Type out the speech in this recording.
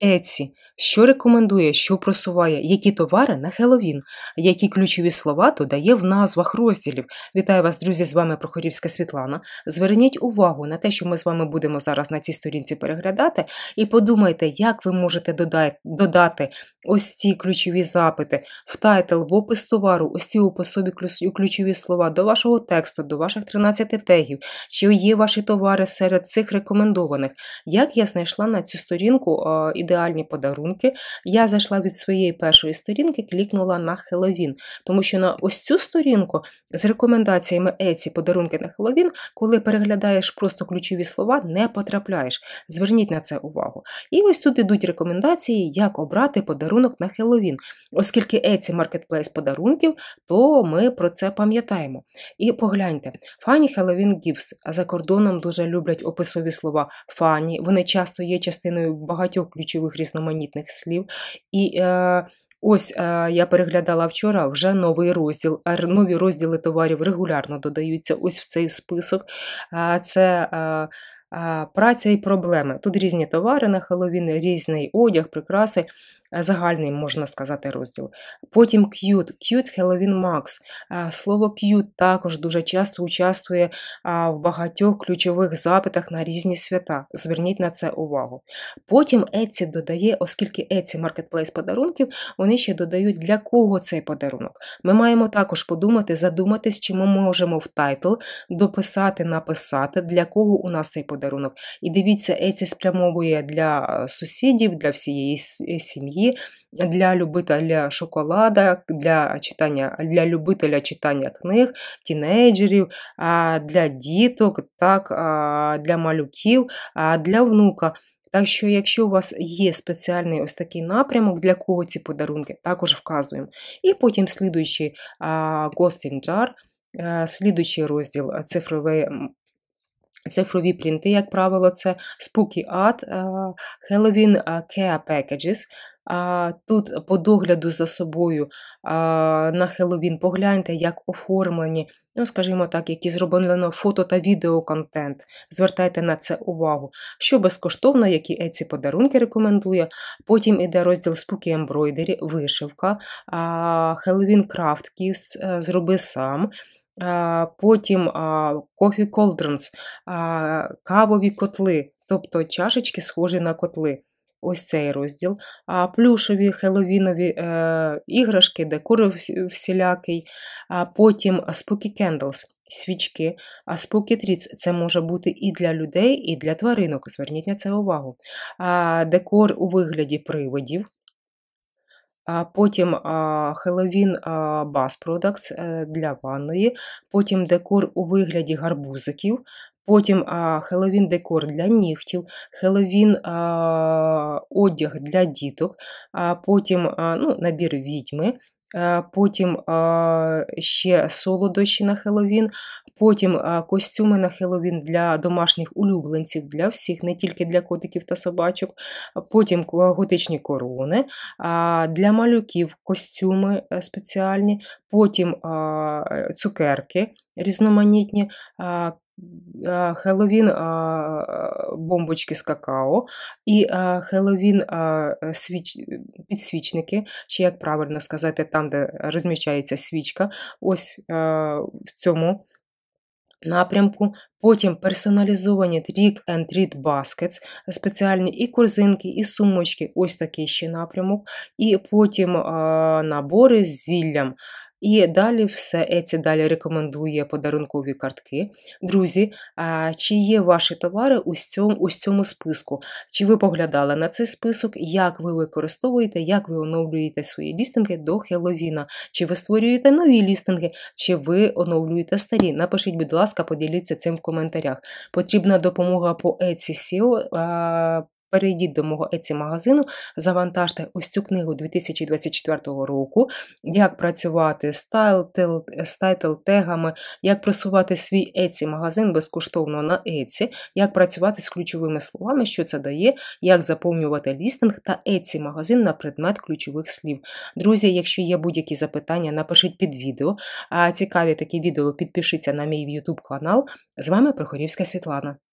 Etsy. Що рекомендує, що просуває, які товари на Хеллоуін, які ключові слова додає в назвах розділів. Вітаю вас, друзі, з вами Прохорівська Світлана. Зверніть увагу на те, що ми з вами будемо зараз на цій сторінці переглядати, і подумайте, як ви можете додати ось ці ключові запити в тайтл, в опис товару, ось ці описові ключові слова до вашого тексту, до ваших 13 тегів, чи є ваші товари серед цих рекомендованих. Як я знайшла на цю сторінку ідеальні подарунки, я зайшла від своєї першої сторінки, клікнула на Хеллоуін, тому що на ось цю сторінку з рекомендаціями Etsy подарунки на Хеллоуін, коли переглядаєш просто ключові слова, не потрапляєш. Зверніть на це увагу. І ось тут йдуть рекомендації, як обрати подарунок на Хеллоуін. Оскільки Etsy Marketplace подарунків, то ми про це пам'ятаємо. І погляньте, Funny Halloween Gifts, а за кордоном дуже люблять описові слова funny, вони часто є частиною багатьох ключових різноманітних слів. І ось я переглядала вчора вже новий розділ. Нові розділи товарів регулярно додаються ось в цей список. Це праця і проблеми. Тут різні товари на Хеллоуін, різний одяг, прикраси. Загальний, можна сказати, розділ. Потім Cute Halloween Max. Слово cute також дуже часто участвує в багатьох ключових запитах на різні свята. Зверніть на це увагу. Потім Etsy додає, оскільки Etsy Marketplace подарунків, вони ще додають, для кого цей подарунок. Ми маємо також подумати, задуматись, чи ми можемо в тайтл дописати, написати, для кого у нас цей подарунок. І дивіться, Etsy спрямовує для сусідів, для всієї сім'ї, для любителя шоколада, для любителя читання книг, тінейджерів, для діток, так, для малюків, для внука. Так що, якщо у вас є спеціальний ось такий напрямок, для кого ці подарунки, також вказуємо. І потім слідуючий Ghost in Jar, слідуючий розділ цифрові принти, як правило, це Spooky Art, Halloween Care Packages. Тут по догляду за собою на Хеллоуін погляньте, як оформлені, скажімо так, які зроблено фото та відеоконтент. Звертайте на це увагу. Що безкоштовно, які Etsy подарунки рекомендує. Потім іде розділ Spooky Embroidery, вишивка, Halloween Craft Gifts, зроби сам. Потім Coffee Cauldrons, кавові котли, тобто чашечки схожі на котли. Ось цей розділ. Плюшові хеллоуінові іграшки, декор всілякий. Потім Spooky Candles, свічки. Spooky Treats – це може бути і для людей, і для тваринок. Зверніть на це увагу. Декор у вигляді привидів. Потім Halloween Bath Products для ванної, потім декор у вигляді гарбузиків, потім Halloween декор для нігтів, Halloween одяг для діток, потім набір відьми, потім ще солодощі на Хеллоуін, потім костюми на Хеллоуін для домашніх улюбленців, для всіх, не тільки для котиків та собачок, потім готичні корони, для малюків костюми спеціальні, потім цукерки різноманітні, Хеллоуін бомбочки з какао і Хеллоуін підсвічники, чи як правильно сказати, там, де розміщається свічка, ось в цьому напрямку. Потім персоналізовані Trick and Treat Baskets, спеціальні і корзинки, і сумочки, ось такий ще напрямок. І потім набори з зіллям. І далі все, Etsy далі рекомендує подарункові картки. Друзі, чи є ваші товари у цьому списку? Чи ви поглядали на цей список? Як ви використовуєте, як ви оновлюєте свої лістинги до Хеллоуіна? Чи ви створюєте нові лістинги, чи ви оновлюєте старі? Напишіть, будь ласка, поділіться цим в коментарях. Потрібна допомога по Etsy SEO? Перейдіть до мого Etsy-магазину, завантажте ось цю книгу 2024 року, як працювати з тайтл-тегами, як просувати свій Etsy-магазин безкоштовно на Etsy, як працювати з ключовими словами, що це дає, як заповнювати лістинг та Etsy-магазин на предмет ключових слів. Друзі, якщо є будь-які запитання, напишіть під відео. А цікаві такі відео, підпишіться на мій YouTube канал. З вами Прохорівська Світлана.